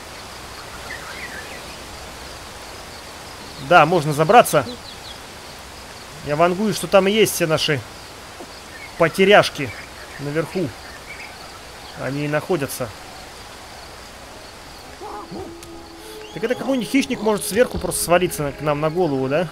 Да, можно забраться. Я вангую, что там и есть все наши потеряшки наверху. Они и находятся. Так это какой-нибудь хищник может сверху просто свалиться к нам на голову, да?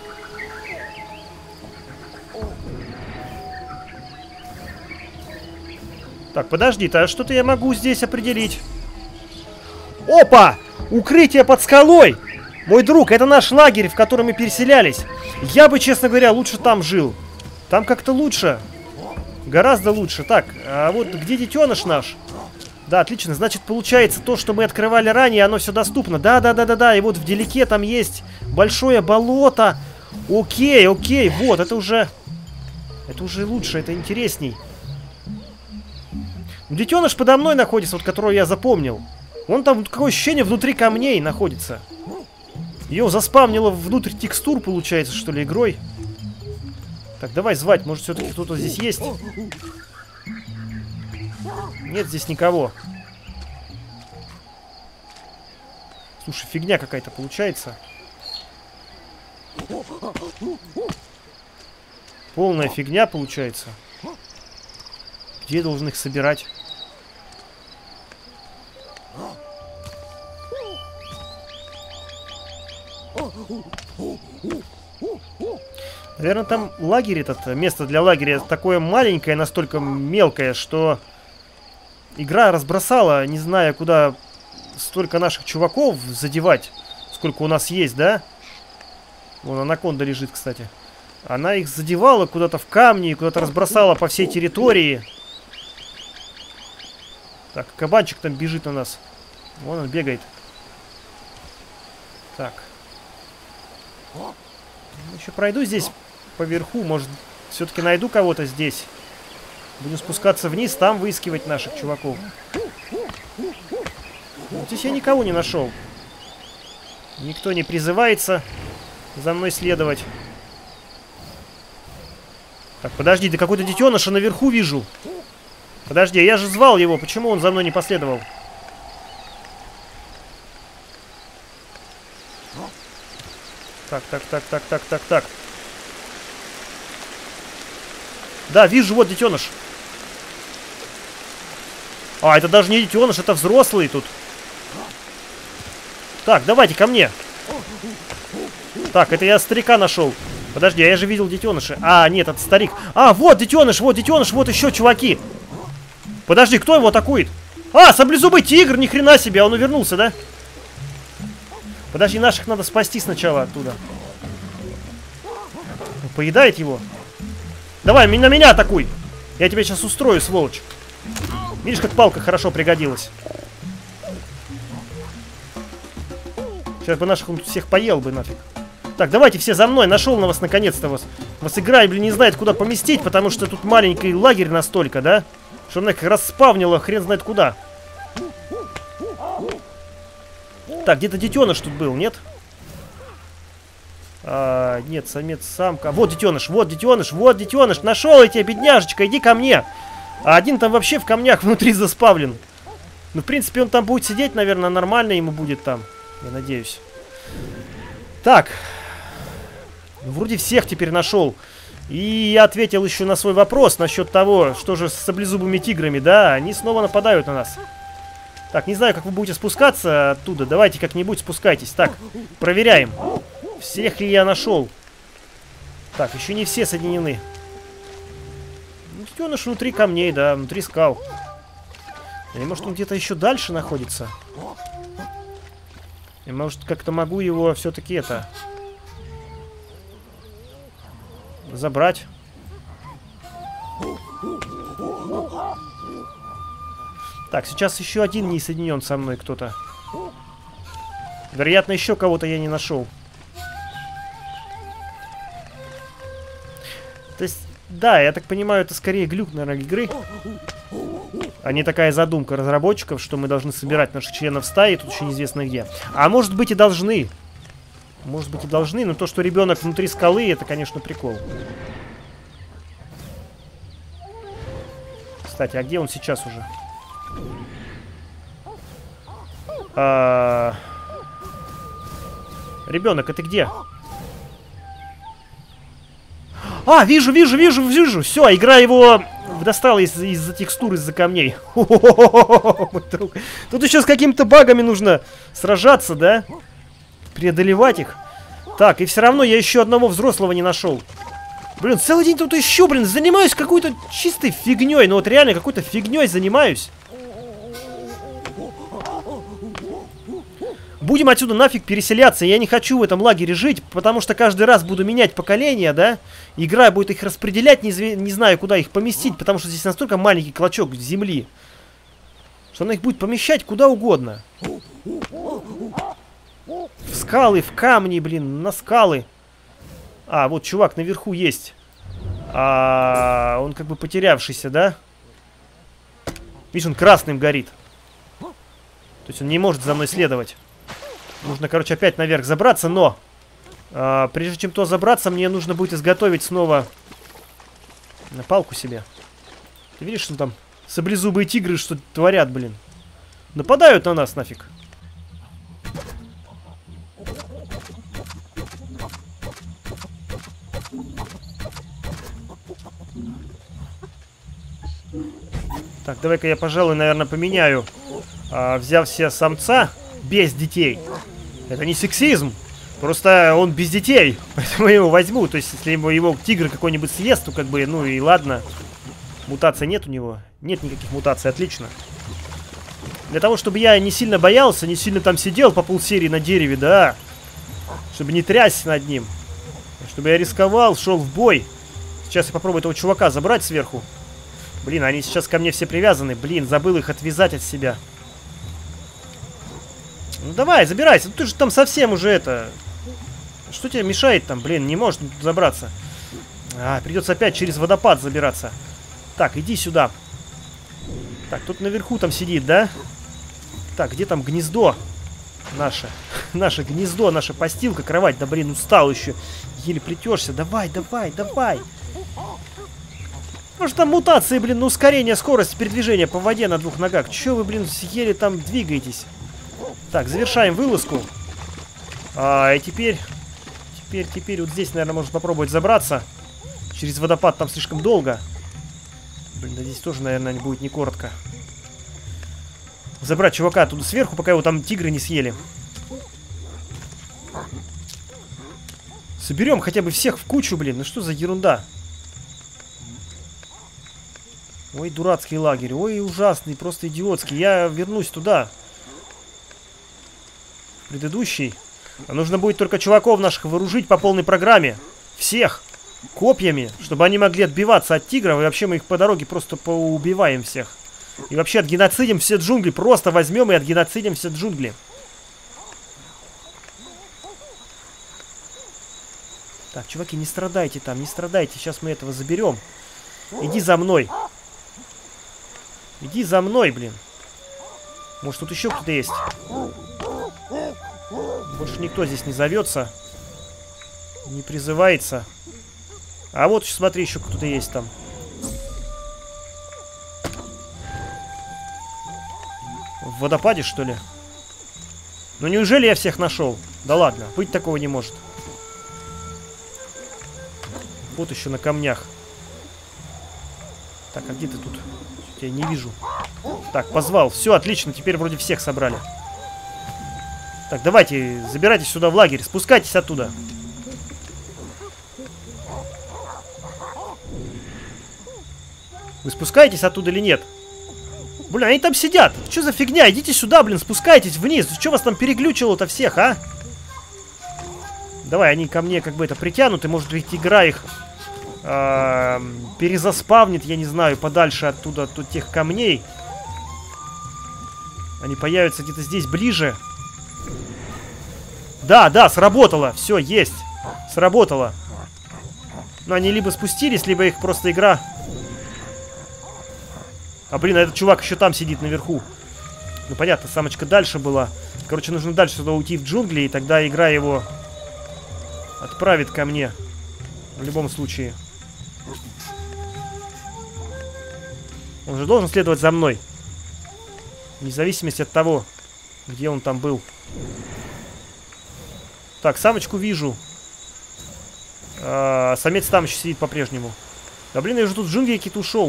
Так, подожди-то, а что-то я могу здесь определить. Опа! Укрытие под скалой! Мой друг, это наш лагерь, в котором мы переселялись. Я бы, честно говоря, лучше там жил. Там как-то лучше. Гораздо лучше. Так, а вот где детеныш наш? Да, отлично. Значит, получается, то, что мы открывали ранее, оно все доступно. Да-да-да-да-да. И вот вдалеке там есть большое болото. Окей, окей. Вот, это уже... Это уже лучше, это интересней. Детеныш подо мной находится, вот которого я запомнил. Он там, какое ощущение, внутри камней находится. Ее заспавнило внутрь текстур, получается, что ли, игрой. Так, давай звать. Может, все-таки кто-то здесь есть? Нет здесь никого. Слушай, фигня какая-то получается. Полная фигня получается. Где я должен их собирать? Наверное, там лагерь этот, место для лагеря такое маленькое, настолько мелкое, что игра разбросала, не зная, куда столько наших чуваков задевать, сколько у нас есть, да? Вон анаконда лежит, кстати. Она их задевала куда-то в камни, куда-то разбросала по всей территории. Так, кабанчик там бежит на нас. Вон он бегает. Так. Еще пройду здесь поверху. Может, все-таки найду кого-то здесь. Будем спускаться вниз, там выискивать наших чуваков. Здесь я никого не нашел. Никто не призывается за мной следовать. Так, подожди, да какой-то детеныша наверху вижу. Подожди, я же звал его, почему он за мной не последовал? Так, так, так, так, так, так, так. Да, вижу, вот детеныш. А, это даже не детеныш, это взрослый тут. Так, давайте ко мне. Так, это я старика нашел. Подожди, а я же видел детеныши. А, нет, это старик. А, вот детеныш, вот детеныш, вот еще чуваки. Подожди, кто его атакует? А, саблезубый тигр, ни хрена себе, он увернулся, да? Подожди, наших надо спасти сначала оттуда. Поедает его. Давай, на меня атакуй. Я тебя сейчас устрою, сволочь. Видишь, как палка хорошо пригодилась. Сейчас бы наших он всех поел бы нафиг. Так, давайте все за мной. Нашел на вас наконец-то вас. Вас игра, блин, не знает, куда поместить, потому что тут маленький лагерь настолько, да? Что она их распавнила хрен знает куда. Так, где-то детеныш тут был, нет? А, нет, самец, самка. Вот детеныш, вот детеныш, вот детеныш. Нашел я тебя, бедняжечка, иди ко мне. А один там вообще в камнях внутри заспавлен. Ну, в принципе, он там будет сидеть, наверное, нормально ему будет там. Я надеюсь. Так. Вроде всех теперь нашел. И я ответил еще на свой вопрос насчет того, что же с саблезубыми тиграми, да, они снова нападают на нас. Так, не знаю, как вы будете спускаться оттуда. Давайте как-нибудь спускайтесь. Так, проверяем. Всех ли я нашел? Так, еще не все соединены. Ну, детеныш внутри камней, да, внутри скал. Или может он где-то еще дальше находится? И может как-то могу его все-таки это... забрать. Так, сейчас еще один не соединен со мной кто-то. Вероятно, еще кого-то я не нашел. То есть, да, я так понимаю, это скорее глюк, наверное, игры. А не такая задумка разработчиков, что мы должны собирать наших членов стаи, тут еще неизвестно где. А может быть и должны. Может быть и должны, но то, что ребенок внутри скалы, это, конечно, прикол. Кстати, а где он сейчас уже? А... Ребенок, это где? А, вижу, вижу, вижу, вижу. Все, игра его достала из-за из текстур, из-за камней. Тут еще с какими-то багами нужно сражаться, да? Преодолевать их. Так, и все равно я еще одного взрослого не нашел. Блин, целый день тут еще, блин, занимаюсь какой-то чистой фигней. Ну вот реально какой-то фигней занимаюсь. Будем отсюда нафиг переселяться. Я не хочу в этом лагере жить, потому что каждый раз буду менять поколения, да? Игра будет их распределять, не, не знаю, куда их поместить, потому что здесь настолько маленький клочок земли, что она их будет помещать куда угодно. В скалы, в камни, блин, на скалы. А, вот чувак наверху есть. А, он как бы потерявшийся, да? Видишь, он красным горит. То есть он не может за мной следовать. Нужно, короче, опять наверх забраться, но... А, прежде чем то забраться, мне нужно будет изготовить снова... на палку себе. Ты видишь, что там саблезубые тигры что творят, блин? Нападают на нас нафиг. Так, давай-ка я, пожалуй, наверное, поменяю. А, взяв себе самца без детей. Это не сексизм. Просто он без детей. Поэтому я его возьму. То есть, если его, его тигр какой-нибудь съест, то как бы, ну и ладно. Мутаций нет у него. Нет никаких мутаций. Отлично. Для того, чтобы я не сильно боялся, не сильно там сидел по полсерии на дереве, да. Чтобы не трясся над ним. Чтобы я рисковал, шел в бой. Сейчас я попробую этого чувака забрать сверху. Блин, они сейчас ко мне все привязаны. Блин, забыл их отвязать от себя. Ну давай, забирайся. Ну ты же там совсем уже это... Что тебе мешает там? Блин, не можешь забраться. А, придется опять через водопад забираться. Так, иди сюда. Так, тут наверху там сидит, да? Так, где там гнездо наше? Наше гнездо, наша постилка, кровать. Да блин, устал еще. Еле плетешься. Давай, давай, давай. Может там мутации, блин, на ускорение скорости передвижения по воде на двух ногах. Че вы, блин, еле там двигаетесь? Так, завершаем вылазку. А, и теперь... теперь, теперь вот здесь, наверное, можно попробовать забраться. Через водопад там слишком долго. Блин, да здесь тоже, наверное, будет не коротко. Забрать чувака оттуда сверху, пока его там тигры не съели. Соберем хотя бы всех в кучу, блин. Ну что за ерунда? Ой, дурацкий лагерь. Ой, ужасный, просто идиотский. Я вернусь туда. Предыдущий. А нужно будет только чуваков наших вооружить по полной программе. Всех. Копьями. Чтобы они могли отбиваться от тигров. И вообще мы их по дороге просто поубиваем всех. И вообще отгеноцидим все джунгли. Просто возьмем и отгеноцидим все джунгли. Так, чуваки, не страдайте там, не страдайте. Сейчас мы этого заберем. Иди за мной. Иди за мной, блин. Может, тут еще кто-то есть? Больше никто здесь не зовется. Не призывается. А вот, смотри, еще кто-то есть там. В водопаде, что ли? Ну неужели я всех нашел? Да ладно, быть такого не может. Вот еще на камнях. Так, а где ты тут? Я не вижу. Так, позвал. Все, отлично, теперь вроде всех собрали. Так, давайте, забирайтесь сюда в лагерь. Спускайтесь оттуда. Вы спускаетесь оттуда или нет? Блин, они там сидят. Что за фигня? Идите сюда, блин, спускайтесь вниз. Что вас там переглючило-то всех, а? Давай, они ко мне как бы это притянуты. Может быть, игра их э, перезаспавнит, я не знаю, подальше оттуда, от тех камней. Они появятся где-то здесь ближе. Да, да, сработало. Все, есть. Сработало. Но они либо спустились, либо их просто игра... А, блин, а этот чувак еще там сидит наверху. Ну, понятно, самочка дальше была. Короче, нужно дальше сюда уйти в джунгли, и тогда игра его отправит ко мне. В любом случае. Он же должен следовать за мной. Вне зависимости от того, где он там был. Так, самочку вижу. А, самец там еще сидит по-прежнему. Да, блин, я уже тут в джунгли какие-то ушел.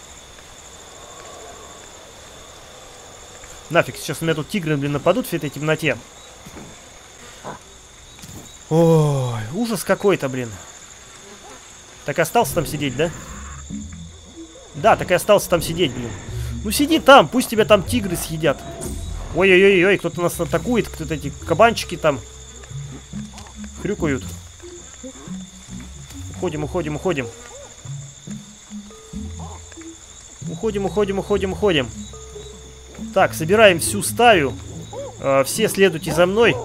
Нафиг, сейчас на меня тут тигры, блин, нападут в этой темноте. Ой, ужас какой-то, блин. Так и остался там сидеть, да? Да, так и остался там сидеть, блин. Ну сиди там, пусть тебя там тигры съедят. Ой-ой-ой-ой, кто-то нас атакует, кто-то эти кабанчики там хрюкают. Уходим, уходим, уходим. Уходим, уходим, уходим, уходим. Так, собираем всю стаю. Э, все следуйте за мной.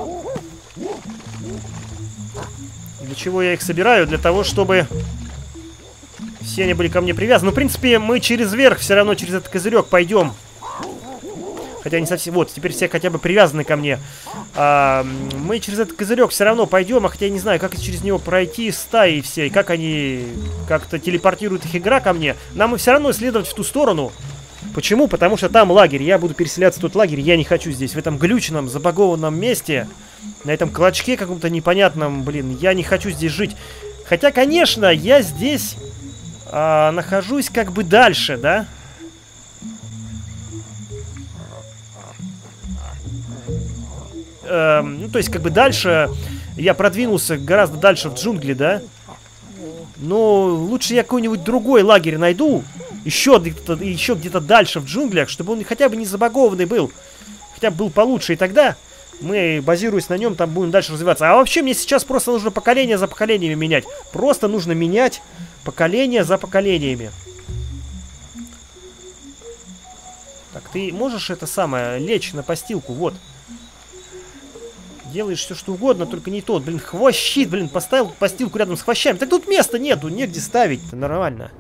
Для чего я их собираю? Для того, чтобы все они были ко мне привязаны. Ну, в принципе, мы через верх все равно, через этот козырек пойдем. Хотя не совсем... Вот, теперь все хотя бы привязаны ко мне. А, мы через этот козырек все равно пойдем. А хотя я не знаю, как через него пройти стаи все. И как они как-то телепортируют их игра ко мне. Нам и все равно следовать в ту сторону. Почему? Потому что там лагерь. Я буду переселяться в тот лагерь. Я не хочу здесь, в этом глючном, забагованном месте. На этом клочке каком-то непонятном. Блин, я не хочу здесь жить. Хотя, конечно, я здесь а, нахожусь как бы дальше, да? Эм, ну, то есть, как бы дальше. Я продвинулся гораздо дальше в джунгли, да? Но лучше я какой-нибудь другой лагерь найду. Еще где-то еще где-то дальше в джунглях, чтобы он хотя бы не забагованный был. Хотя бы был получше. И тогда мы, базируясь на нем, там будем дальше развиваться. А вообще мне сейчас просто нужно поколение за поколениями менять. Просто нужно менять поколение за поколениями. Так, ты можешь это самое лечь на постилку? Вот. Делаешь все, что угодно, только не тот. Блин, хвощ, щит, блин, поставил постилку рядом с хвощами. Так тут места нету, негде ставить. Нормально.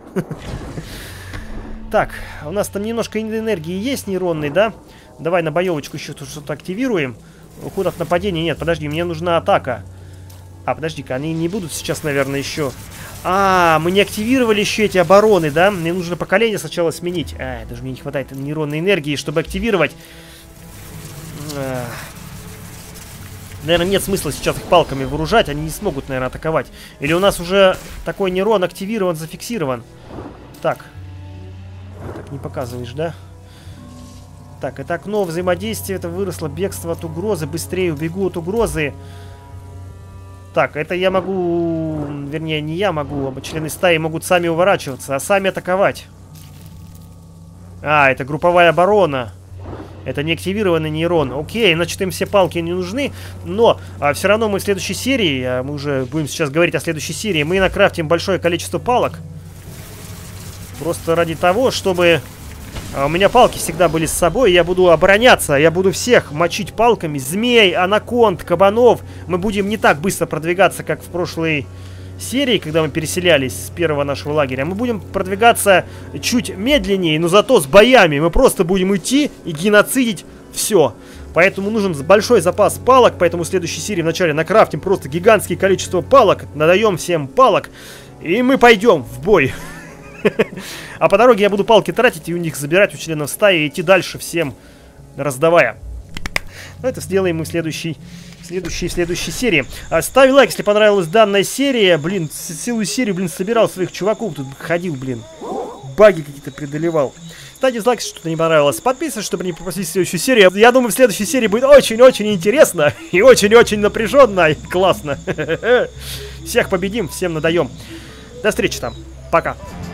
Так, у нас там немножко энергии есть нейронной, да? Давай на боевочку еще что-то активируем. Уход от нападения. Нет, подожди, мне нужна атака. А, подожди-ка, они не будут сейчас, наверное, еще... А, мы не активировали еще эти обороны, да? Мне нужно поколение сначала сменить. А, даже мне не хватает нейронной энергии, чтобы активировать. Наверное, нет смысла сейчас их палками вооружать, они не смогут, наверное, атаковать. Или у нас уже такой нейрон активирован, зафиксирован. Так. Так не показываешь, да? Так, это окно взаимодействия, это выросло бегство от угрозы, быстрее убегу от угрозы. Так, это я могу, вернее, не я могу, а члены стаи могут сами уворачиваться, а сами атаковать. А, это групповая оборона. Это не активированный нейрон. Окей, значит, им все палки не нужны. Но а, все равно мы в следующей серии, а мы уже будем сейчас говорить о следующей серии, мы накрафтим большое количество палок. Просто ради того, чтобы а, у меня палки всегда были с собой, я буду обороняться, я буду всех мочить палками. Змей, анаконд, кабанов. Мы будем не так быстро продвигаться, как в прошлой серии, когда мы переселялись с первого нашего лагеря. Мы будем продвигаться чуть медленнее, но зато с боями. Мы просто будем идти и геноцидить все. Поэтому нужен большой запас палок. Поэтому в следующей серии вначале накрафтим просто гигантское количество палок. Надаем всем палок. И мы пойдем в бой. А по дороге я буду палки тратить и у них забирать, у членов стаи, и идти дальше всем раздавая. Но это сделаем мы в следующей Следующей, следующей серии. А, ставь лайк, если понравилась данная серия. Блин, целую серию, блин, собирал своих чуваков. Тут ходил, блин. Баги какие-то преодолевал. Ставь дизлайк, если что-то не понравилось. Подписывайся, чтобы не пропустить следующую серию. Я думаю, в следующей серии будет очень-очень интересно. И очень-очень напряженно. И классно. Всех победим, всем надаем. До встречи там. Пока.